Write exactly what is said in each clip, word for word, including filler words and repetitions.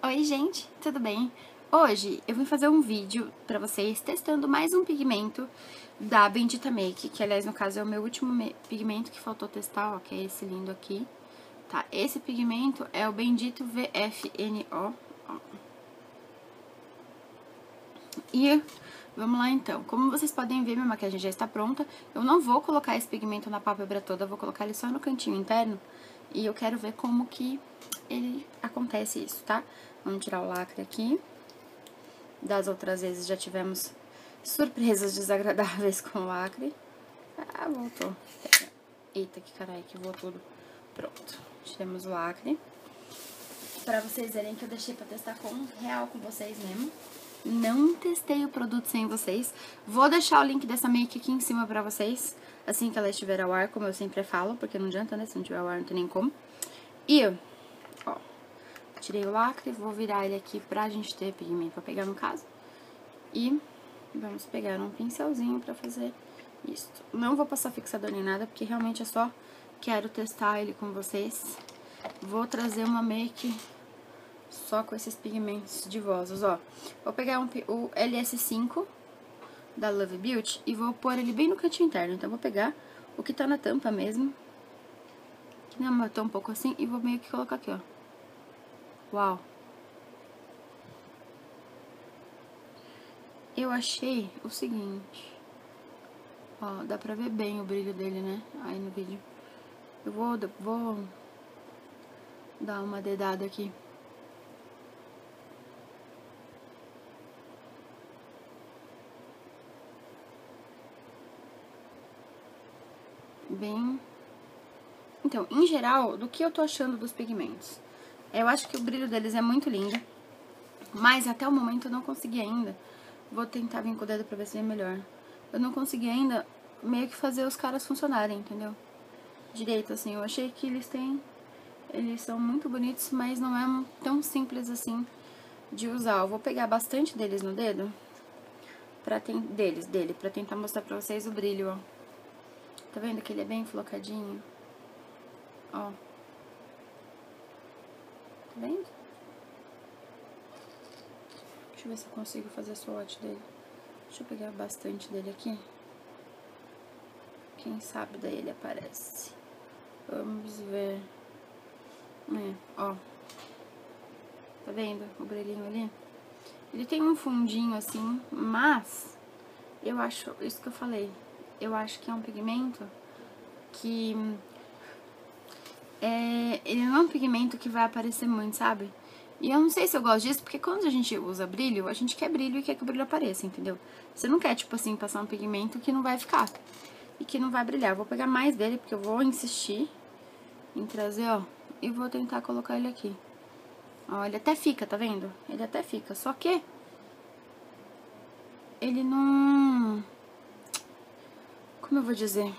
Oi gente, tudo bem? Hoje eu vim fazer um vídeo pra vocês testando mais um pigmento da Bendita Make, que aliás no caso é o meu último pigmento que faltou testar, ó, que é esse lindo aqui, tá? Esse pigmento é o Bendito V F N O, ó. E vamos lá então, como vocês podem ver, minha maquiagem já está pronta. Eu não vou colocar esse pigmento na pálpebra toda, eu vou colocar ele só no cantinho interno. E eu quero ver como que ele acontece isso, tá? Vamos tirar o lacre aqui. Das outras vezes já tivemos surpresas desagradáveis com o lacre. Ah, voltou. Eita, que caralho, que voou tudo. Pronto, tiramos o lacre. Pra vocês verem que eu deixei pra testar com real com vocês mesmo. Não testei o produto sem vocês. Vou deixar o link dessa make aqui em cima pra vocês, assim que ela estiver ao ar, como eu sempre falo, porque não adianta, né? Se não tiver ao ar, não tem nem como. E, ó, tirei o lacre, vou virar ele aqui pra gente ter pigmento pra pegar no caso. E vamos pegar um pincelzinho pra fazer isso. Não vou passar fixador nem nada, porque realmente eu só quero testar ele com vocês. Vou trazer uma make só com esses pigmentos divosos, ó. Vou pegar um, o L S cinco da Love Beauty e vou pôr ele bem no cantinho interno. Então, vou pegar o que tá na tampa mesmo, que não é um pouco assim, e vou meio que colocar aqui, ó. Uau! Eu achei o seguinte, ó, dá pra ver bem o brilho dele, né, aí no vídeo. Eu vou, vou dar uma dedada aqui. Bem... Então, em geral, do que eu tô achando dos pigmentos? Eu acho que o brilho deles é muito lindo, mas até o momento eu não consegui ainda. Vou tentar vir com o dedo pra ver se é melhor. Eu não consegui ainda meio que fazer os caras funcionarem, entendeu? Direito, assim. Eu achei que eles têm... Eles são muito bonitos, mas não é tão simples assim de usar. Eu vou pegar bastante deles no dedo, pra ten... deles, dele, pra tentar mostrar pra vocês o brilho, ó. Tá vendo que ele é bem flocadinho? Ó. Tá vendo? Deixa eu ver se eu consigo fazer swatch dele. Deixa eu pegar bastante dele aqui. Quem sabe daí ele aparece. Vamos ver. É, ó. Tá vendo o brilhinho ali? Ele tem um fundinho assim, mas eu acho, isso que eu falei, eu acho que é um pigmento que é, ele não é um pigmento que vai aparecer muito, sabe? E eu não sei se eu gosto disso, porque quando a gente usa brilho, a gente quer brilho e quer que o brilho apareça, entendeu? Você não quer, tipo assim, passar um pigmento que não vai ficar e que não vai brilhar. Eu vou pegar mais dele, porque eu vou insistir em trazer, ó, e vou tentar colocar ele aqui. Ó, ele até fica, tá vendo? Ele até fica, só que ele não... Como eu vou dizer?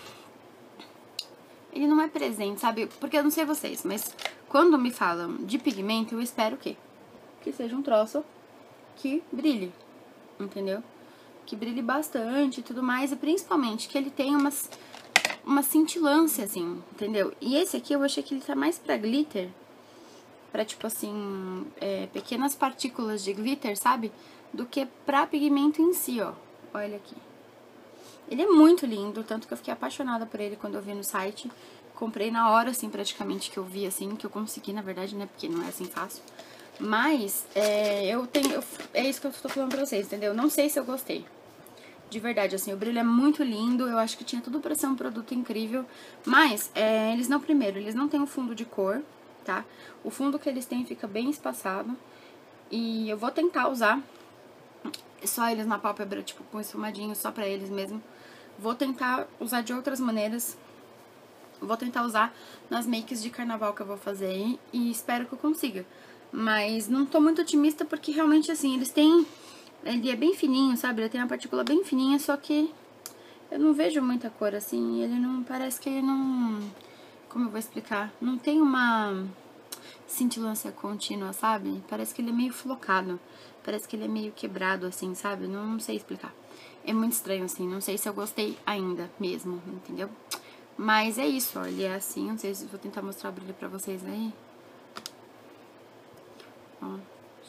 Ele não é presente, sabe? Porque eu não sei vocês, mas quando me falam de pigmento, eu espero o quê? Que seja um troço que brilhe, entendeu? Que brilhe bastante e tudo mais, e principalmente que ele tenha umas, uma cintilância, assim, entendeu? E esse aqui eu achei que ele tá mais pra glitter, pra, tipo assim, é, pequenas partículas de glitter, sabe? Do que pra pigmento em si, ó. Olha aqui. Ele é muito lindo, tanto que eu fiquei apaixonada por ele quando eu vi no site. Comprei na hora, assim, praticamente, que eu vi, assim, que eu consegui, na verdade, né? Porque não é assim fácil. Mas, é, eu tenho... Eu, é isso que eu tô falando pra vocês, entendeu? Não sei se eu gostei. De verdade, assim, o brilho é muito lindo. Eu acho que tinha tudo pra ser um produto incrível. Mas, é, eles não, primeiro, eles não têm um fundo de cor, tá? O fundo que eles têm fica bem espaçado. E eu vou tentar usar só eles na pálpebra, tipo, com esfumadinho, só pra eles mesmo. Vou tentar usar de outras maneiras. Vou tentar usar nas makes de carnaval que eu vou fazer aí. E espero que eu consiga. Mas não tô muito otimista porque realmente, assim, eles têm... Ele é bem fininho, sabe? Ele tem uma partícula bem fininha, só que eu não vejo muita cor, assim. Ele não... Parece que ele não... Como eu vou explicar? Não tem uma cintilância contínua, sabe? Parece que ele é meio flocado. Parece que ele é meio quebrado, assim, sabe? Não, não sei explicar. É muito estranho, assim. Não sei se eu gostei ainda mesmo, entendeu? Mas é isso, ó. Ele é assim. Não sei se vou tentar mostrar o brilho pra vocês aí. Ó.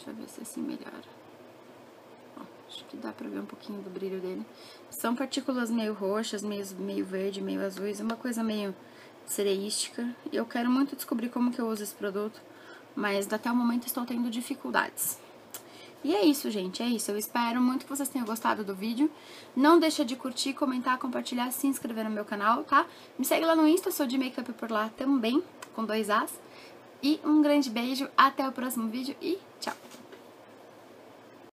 Deixa eu ver se assim melhora. Ó, acho que dá pra ver um pouquinho do brilho dele. São partículas meio roxas, meio, meio verde, meio azuis, uma coisa meio cereística. E eu quero muito descobrir como que eu uso esse produto, mas até o momento estou tendo dificuldades. E é isso, gente, é isso. Eu espero muito que vocês tenham gostado do vídeo. Não deixa de curtir, comentar, compartilhar, se inscrever no meu canal, tá? Me segue lá no Insta, sou de make-up por lá também, com dois As. E um grande beijo, até o próximo vídeo e tchau!